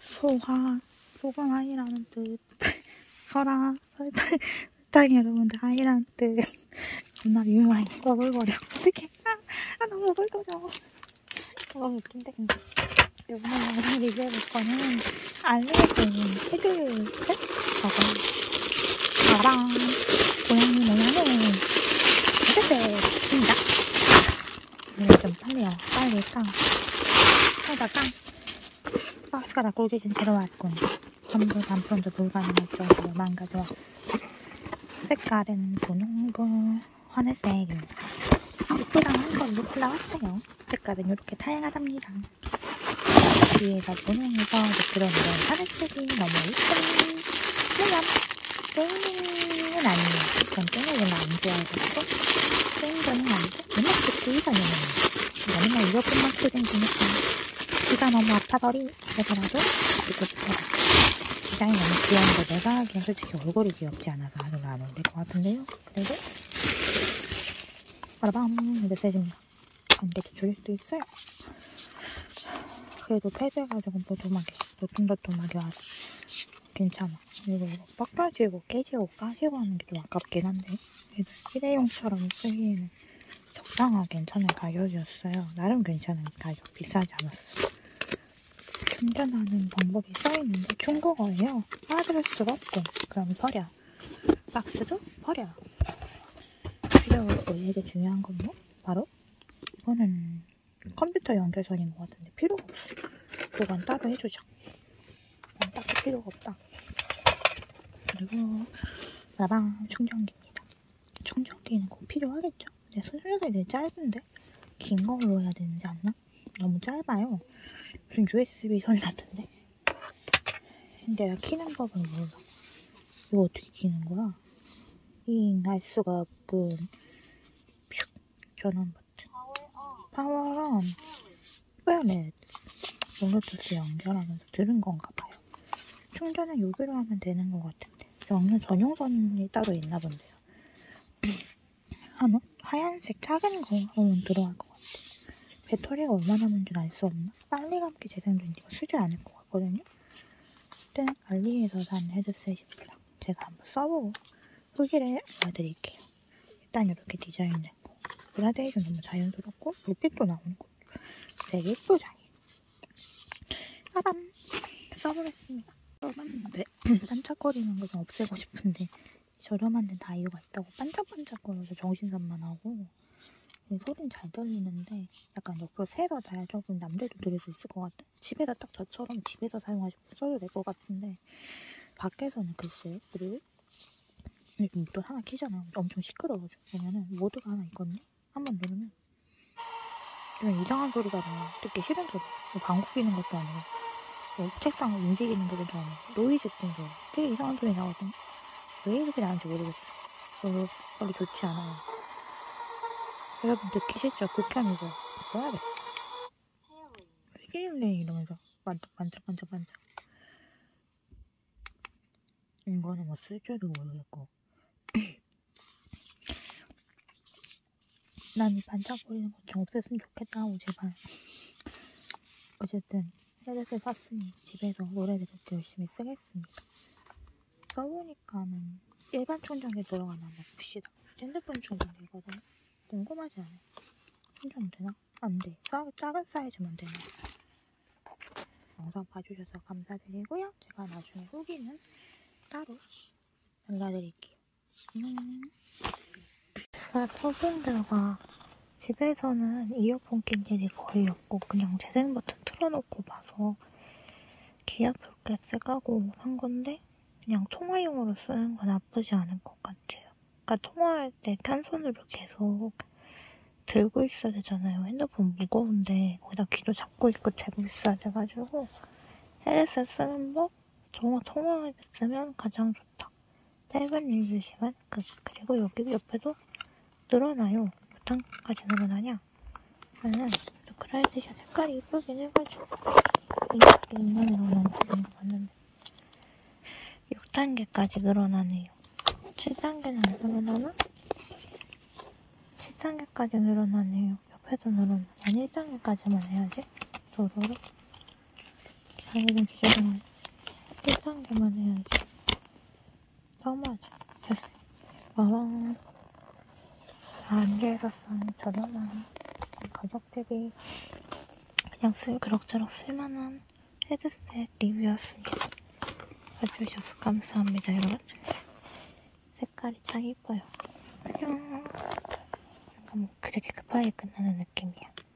소금 아니라는 뜻. 설탕 여러분들 아니라는 뜻. 겁나 유명한 버글거려. 어떡해. 너무 버글거려. 너무 웃긴데, 근데. 이번에 영상 리뷰해볼 거는 알리에서 헤드셋? 저랑 고양이 모양의 헤드셋입니다. 오늘 좀 빨리요. 빨리 박스가 꼴기 좀 들어왔군. 전부 단품도 불가능했어서 망가져왔어. 색깔은 분홍분 하늘색입니다. 예쁘다는 걸로 골라왔어요. 색깔은 이렇게 다양하답니다. 뒤에가 분홍에서 들어오는 하늘색이 너무 예쁜 모양. 게이밍은 아니에요. 전 게임을 안 좋아해가지고 게임전은 아니고 음악 듣기 전용입니다. 이거는 뭐 이어폰만 쓰는 거니까 귀가 너무 아파버리 집에서라도 듣고 싶어요. 디자인이 너무 귀여운데 내가 하기엔 솔직히 얼굴이 귀엽지 않아서 별로 안 어울릴 것 같은데요. 그래도 빠라밤 메시지입니다. 안개도 줄일 수 있어요. 그래도 패드해가지고 도톰도톰하게 와서 괜찮아. 이거 빡가지고 깨지고 까지고 하는 게 좀 아깝긴 한데 그래도 일회용처럼 쓰기에는 적당하게 괜찮은 가격이었어요. 나름 괜찮은 가격, 비싸지 않았어. 충전하는 방법이 써있는데 중국어예요. 알아들을 수가 없고 그럼 버려. 박스도 버려. 필요 없고 되게 중요한 건 뭐? 바로 이거는 컴퓨터 연결선인 것 같은데 필요가 없어. 그건 따로 해주자. 그건 딱히 필요가 없다. 그리고 나방 충전기입니다. 충전기는 꼭 필요하겠죠? 근데 순서가 되게 짧은데 긴 걸로 해야 되는지 않나? 너무 짧아요. 무슨 USB 선 같은데. 근데 내가 키는 법을 몰라. 이거 어떻게 키는 거야? 알 수가 없군. 슉 전원 버튼. 파워온. 와이어리스. 블루투스 연결하면서 들은 건가 봐요. 충전은 여기로 하면 되는 것 같은데. 여기는 전용선이 따로 있나 본데요. 하얀색 작은 거 하면 들어갈 것 같아. 배터리가 얼마나 남은지는 알 수 없나? 빨리 감기 재생된지가 쓰지 않을 것 같거든요. 일단 알리에서 산 헤드셋입니다. 제가 한번 써보고 후기를 알려드릴게요. 일단 이렇게 디자인된 거. 그라데이션 너무 자연스럽고 불빛도 나오는 거. 되게 예쁘잖아요. 빠밤! 써보겠습니다. 써봤는데 반짝거리는 거 좀 없애고 싶은데 저렴한 데는 다 이유가 있다고 반짝반짝거려서 정신산만하고 소리는 잘 들리는데 약간 옆으로 새서 잘 적으면 남들도 들을 수 있을 것 같아. 집에서 딱 저처럼 집에서 사용하시면 써도 될 것 같은데 밖에서는 글쎄요. 그리고 또 하나 키잖아요. 엄청 시끄러워져. 보면은 모드가 하나 있거든요. 한번 누르면 좀 이상한 소리가 나요. 듣기 싫은 소리. 방구 끼는 것도 아니고 책상 움직이는 소리도 아니고 노이즈 뜬 소리. 되게 이상한 소리 나거든요. 왜 이렇게 나는지 모르겠어요. 별로 좋지 않아요. 여러분 듣기 싫죠? 극혐이죠? 써야겠어. 게임네 이러면서 반짝반짝. 이거는 뭐 쓸 줄도 모르겠고. 난 이 반짝거리는 거 좀 없앴으면 좋겠다고 제발. 어쨌든 헤드셋 샀으니 집에서 노래 들을 때 열심히 쓰겠습니다. 써보니까는 일반 충전기 돌아가나 한번 봅시다. 핸드폰 충전기거든요. 궁금하지 않아요? 충전 되나? 안 돼. 작은 사이즈만 되나? 영상 봐주셔서 감사드리고요. 제가 나중에 후기는 따로 알려드릴게요. 제가 초보들과 집에서는 이어폰 낀 일이 거의 없고 그냥 재생 버튼 틀어놓고 봐서 귀 아플 게 쓰가고 한 건데 그냥 통화용으로 쓰는 건 나쁘지 않을 것 같아요. 그러니까 통화할 때 편손으로 계속 들고 있어야 되잖아요. 핸드폰 무거운데 거기다 귀도 잡고 있고 재고 있어야 돼가지고 헤드셋 쓰는 법? 통화할 때 쓰면 가장 좋다. 짧은 리뷰 시간 그리고 여기 옆에도 늘어나요. 몇 단까지 늘어나냐? 저는 그라데이션 색깔이 이쁘긴 해가지고 이렇게 있는 늘어나는 거 봤는데 6단계까지 늘어나네요. 7단계는 안 늘어나나? 7단계까지 늘어나네요. 옆에도 늘어나. 난 1단계까지만 해야지. 도로로 이건 진짜 그냥 일상계만 해야지. 써마지. 됐어. 빠밤. 안개에서 싼 저렴한 가격 대비 그냥 그럭저럭 쓸만한 헤드셋 리뷰였습니다. 봐주셔서 감사합니다, 여러분. 색깔이 참 이뻐요. 안녕. 약간 뭐 되게 급하게 끝나는 느낌이야.